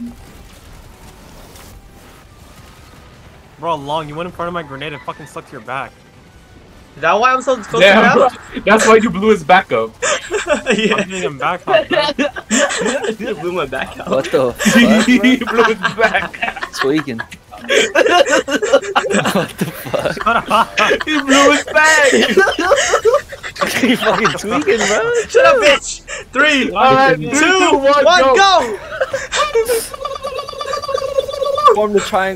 Bro, Long, you went in front of my grenade and fucking stuck to your back. Is that why I'm so close Yeah, to bro. That's why you blew his back up. I'm Yeah, getting him back up, bro. you blew my back out. What the fuck, He bro? blew his back. Tweaking. What the fuck? Shut up. He blew his back. You fucking tweaking, bro. Shut up, bitch! 3, Alright, 2, 2, 1, 1, go! Form the triangle.